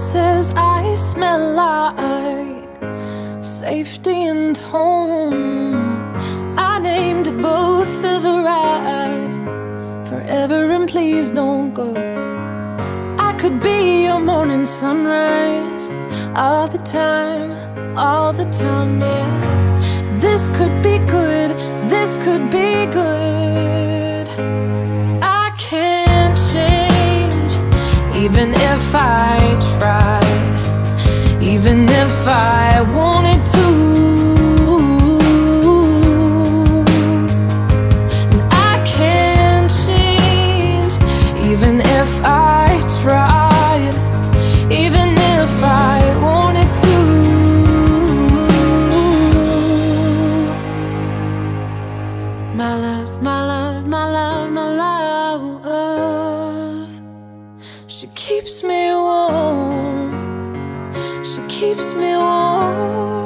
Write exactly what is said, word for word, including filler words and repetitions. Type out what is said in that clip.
says I smell like safety and home. I named both of her right, forever and please don't go. I could be your morning sunrise, all the time, all the time, yeah. This could be good, this could be good. I can't change, even if I tried, even if I wanted to. And I can't change, even if I tried, even if I wanted to. My love, my love, my love, my love, she keeps me warm, she keeps me warm.